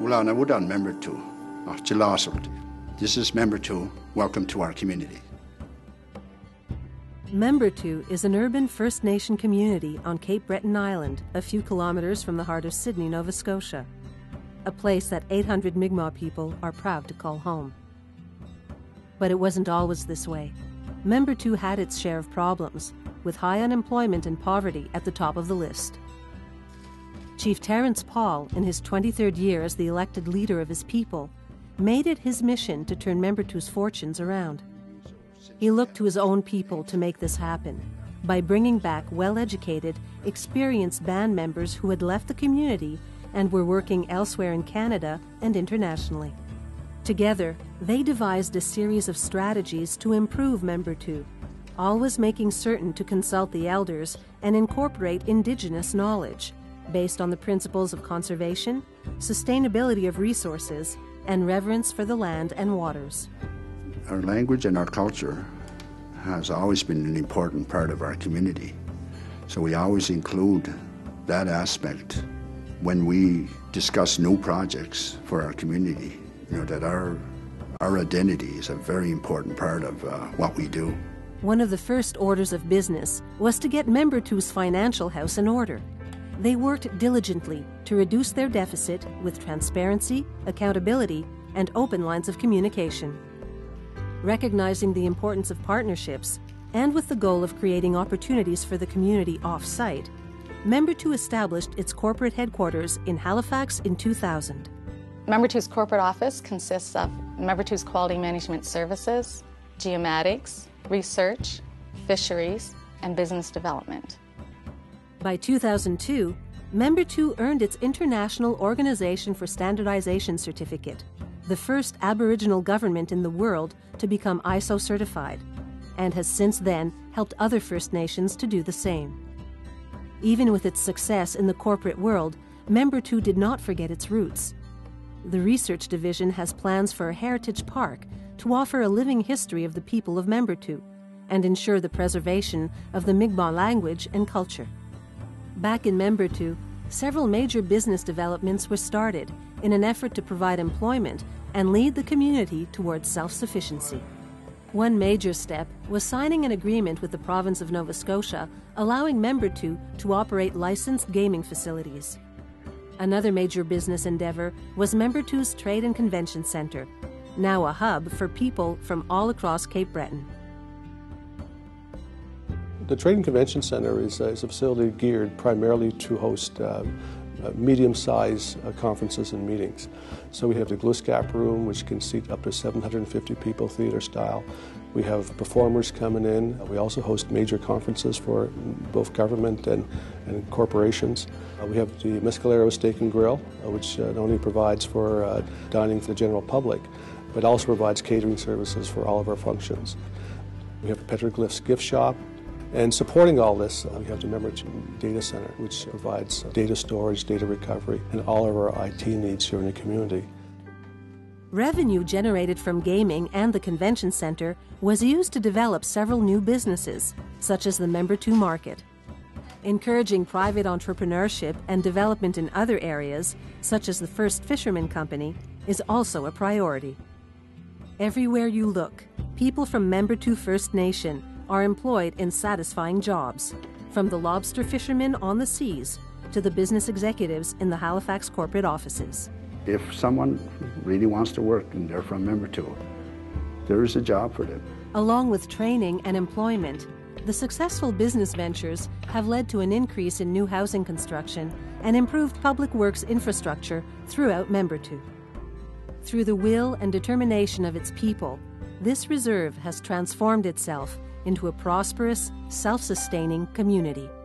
Ulan Awudan Membertou, Chilasult. This is Membertou. Welcome to our community. Membertou is an urban First Nation community on Cape Breton Island, a few kilometers from the heart of Sydney, Nova Scotia, a place that 800 Mi'kmaq people are proud to call home. But it wasn't always this way. Membertou had its share of problems, with high unemployment and poverty at the top of the list. Chief Terence Paul, in his 23rd year as the elected leader of his people, made it his mission to turn Membertou's fortunes around. He looked to his own people to make this happen by bringing back well-educated, experienced band members who had left the community and were working elsewhere in Canada and internationally. Together, they devised a series of strategies to improve Membertou, always making certain to consult the elders and incorporate indigenous knowledge based on the principles of conservation, sustainability of resources, and reverence for the land and waters. Our language and our culture has always been an important part of our community. So we always include that aspect when we discuss new projects for our community, that our identity is a very important part of what we do. One of the first orders of business was to get Membertou's financial house in order. They worked diligently to reduce their deficit with transparency, accountability, and open lines of communication. Recognizing the importance of partnerships, and with the goal of creating opportunities for the community off-site, Membertou established its corporate headquarters in Halifax in 2000. Membertou's corporate office consists of Membertou's Quality Management Services, Geomatics, Research, Fisheries, and Business Development. By 2002, Membertou earned its International Organization for Standardization certificate, the first Aboriginal government in the world to become ISO certified, and has since then helped other First Nations to do the same. Even with its success in the corporate world, Membertou did not forget its roots. The research division has plans for a heritage park to offer a living history of the people of Membertou and ensure the preservation of the Mi'kmaq language and culture. Back in Membertou, several major business developments were started in an effort to provide employment and lead the community towards self-sufficiency. One major step was signing an agreement with the province of Nova Scotia, allowing Membertou to operate licensed gaming facilities. Another major business endeavor was Membertou's Trade and Convention Centre, now a hub for people from all across Cape Breton. The Trade and Convention Centre is a facility geared primarily to host medium-sized conferences and meetings. So we have the Gluskap room, which can seat up to 750 people, theatre style. We have performers coming in. We also host major conferences for both government and corporations. We have the Mescalero Steak and Grill, which not only provides for dining for the general public, but also provides catering services for all of our functions. We have the Petroglyphs gift shop. And supporting all this, we have the Membertou Data Center, which provides data storage, data recovery, and all of our IT needs here in the community. Revenue generated from gaming and the convention center was used to develop several new businesses, such as the Membertou Market. Encouraging private entrepreneurship and development in other areas, such as the First Fisherman Company, is also a priority. Everywhere you look, people from Membertou First Nation are employed in satisfying jobs, from the lobster fishermen on the seas to the business executives in the Halifax corporate offices. If someone really wants to work and they're from Membertou, there is a job for them. Along with training and employment, the successful business ventures have led to an increase in new housing construction and improved public works infrastructure throughout Membertou. Through the will and determination of its people, this reserve has transformed itself into a prosperous, self-sustaining community.